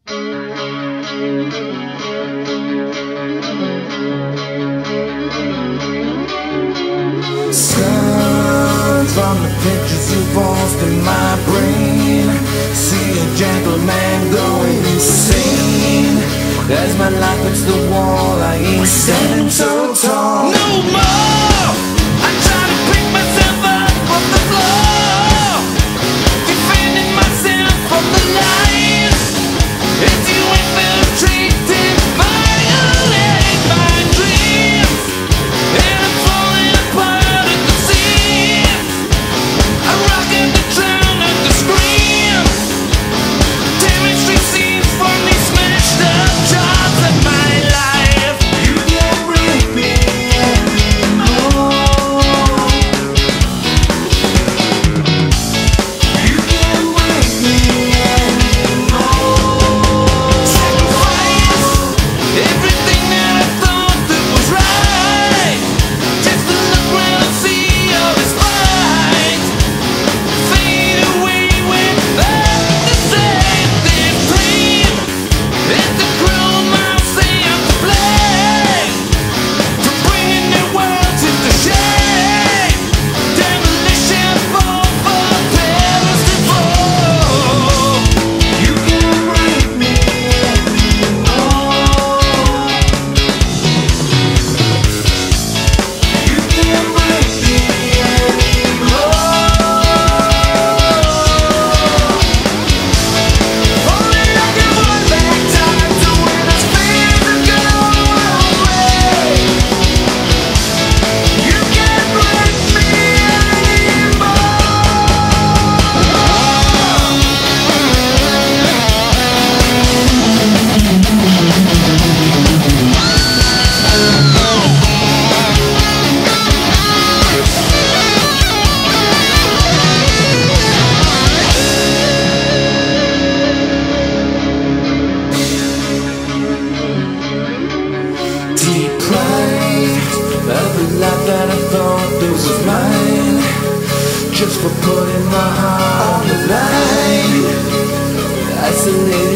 Suns from the pictures you forced in my brain. See a gentleman going insane. As my life hits the wall, I ain't standing so tall. No more! I try to pick myself up from the floor, defending myself from the lies. As you infiltrated, violate my dreams, and I'm falling apart at the seams. I'm rocking the drown at the screams, tearing street scenes from these smashed up jobs of my life. You can't break me anymore. You can't break me anymore. Sacrifice everything that I thought that was right, just to look around and see all this fight. Fade away without the same thing clean. Let the cruel minds say I'm to blame for bringing their worlds into shame. Demolition for Paris to fall. You can't break me anymore. You can't break me anymore. Only I can run back time to when I fear to go away. You can't break me deprived of the life that I thought that was mine, just for putting my heart on the line. Isolated